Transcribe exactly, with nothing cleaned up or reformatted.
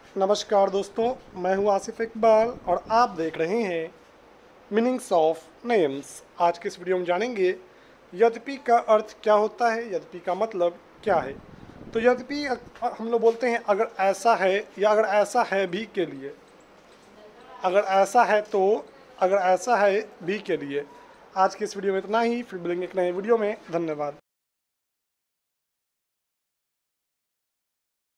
नमस्कार दोस्तों, मैं हूं आसिफ इकबाल और आप देख रहे हैं मीनिंग्स ऑफ नेम्स। आज के इस वीडियो में जानेंगे यद्यपि का अर्थ क्या होता है, यद्यपि का मतलब क्या है। तो यद्यपि हम लोग बोलते हैं अगर ऐसा है या अगर ऐसा है भी के लिए, अगर ऐसा है तो, अगर ऐसा है भी के लिए। आज के इस वीडियो में इतना ही, फिर मिलेंगे एक नए वीडियो में। धन्यवाद।